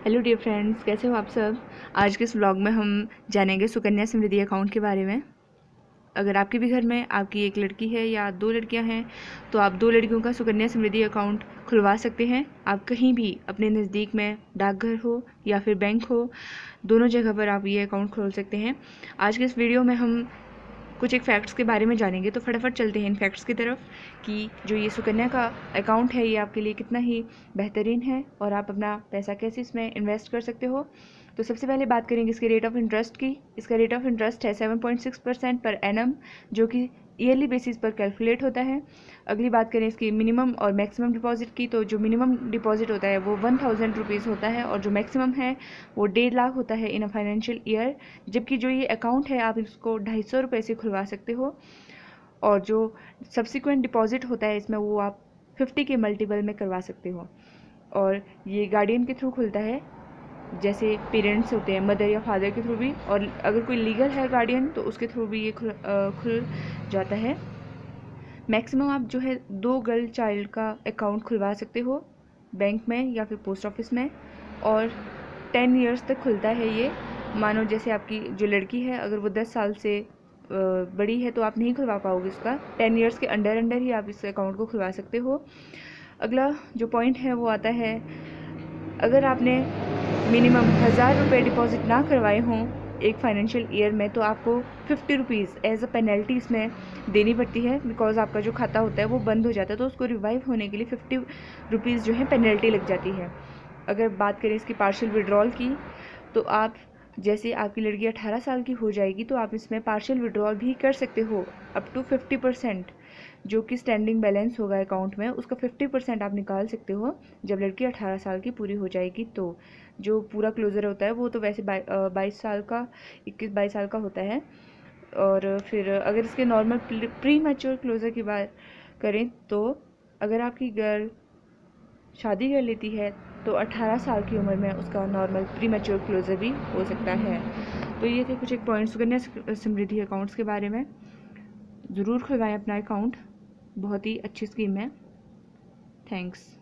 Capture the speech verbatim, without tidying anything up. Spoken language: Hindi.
हेलो डियर फ्रेंड्स, कैसे हो आप सब। आज के इस व्लॉग में हम जानेंगे सुकन्या समृद्धि अकाउंट के बारे में। अगर आपके भी घर में आपकी एक लड़की है या दो लड़कियां हैं तो आप दो लड़कियों का सुकन्या समृद्धि अकाउंट खुलवा सकते हैं। आप कहीं भी अपने नज़दीक में डाकघर हो या फिर बैंक हो, दोनों जगह पर आप ये अकाउंट खोल सकते हैं। आज के इस वीडियो में हम कुछ एक फैक्ट्स के बारे में जानेंगे, तो फटाफट चलते हैं इन फैक्ट्स की तरफ कि जो ये सुकन्या का अकाउंट है ये आपके लिए कितना ही बेहतरीन है और आप अपना पैसा कैसे इसमें इन्वेस्ट कर सकते हो। तो सबसे पहले बात करेंगे इसके रेट ऑफ इंटरेस्ट की। इसका रेट ऑफ इंटरेस्ट है seven point six percent per annum, जो कि ईयरली बेसिस पर कैलकुलेट होता है। अगली बात करें इसकी मिनिमम और मैक्सिमम डिपॉजिट की, तो जो मिनिमम डिपॉजिट होता है वो वन थाउजेंड रुपीज़ होता है और जो मैक्सिमम है वो डेढ़ लाख होता है इन अ फाइनेंशियल ईयर। जबकि जो ये अकाउंट है आप इसको ढाई सौ रुपये से खुलवा सकते हो और जो सब्सिक्वेंट डिपॉजिट होता है इसमें वो आप फिफ्टी के मल्टीपल में करवा सकते हो। और ये गार्डियन के थ्रू खुलता है, जैसे पेरेंट्स होते हैं मदर या फादर के थ्रू भी, और अगर कोई लीगल है गार्डियन तो उसके थ्रू भी ये खुल अ, खुल जाता है। मैक्सिमम आप जो है दो गर्ल चाइल्ड का अकाउंट खुलवा सकते हो बैंक में या फिर पोस्ट ऑफिस में, और टेन इयर्स तक खुलता है ये। मानो जैसे आपकी जो लड़की है अगर वो दस साल से बड़ी है तो आप नहीं खुलवा पाओगे उसका, टेन इयर्स के अंडर अंडर ही आप इस अकाउंट को खुलवा सकते हो। अगला जो पॉइंट है वो आता है, अगर आपने मिनिमम हज़ार रुपये डिपॉजिट ना करवाए हों एक फाइनेंशियल ईयर में तो आपको fifty rupees as a penalty इसमें देनी पड़ती है, बिकॉज आपका जो खाता होता है वो बंद हो जाता है, तो उसको रिवाइव होने के लिए फिफ्टी रुपीज़ जो है पेनल्टी लग जाती है। अगर बात करें इसकी पार्शियल विड्रॉल की, तो आप जैसे आपकी लड़की अठारह साल की हो जाएगी तो आप इसमें पार्शियल विड्रॉल भी कर सकते हो अप टू फिफ्टी परसेंट, जो कि स्टैंडिंग बैलेंस होगा अकाउंट में उसका फिफ्टी परसेंट आप निकाल सकते हो जब लड़की अठारह साल की पूरी हो जाएगी। तो जो पूरा क्लोज़र होता है वो तो वैसे बाईस साल का इक्कीस बाईस साल का होता है। और फिर अगर इसके नॉर्मल प्री मैच्योर क्लोज़र की बात करें तो अगर आपकी गर्ल शादी कर लेती है तो अठारह साल की उम्र में उसका नॉर्मल प्री मैच्योर क्लोज़र भी हो सकता है। तो ये थे कुछ एक पॉइंट्स सुकन्या समृद्धि अकाउंट्स के बारे में। ज़रूर खुलवाएं अपना अकाउंट, बहुत ही अच्छी स्कीम है। थैंक्स।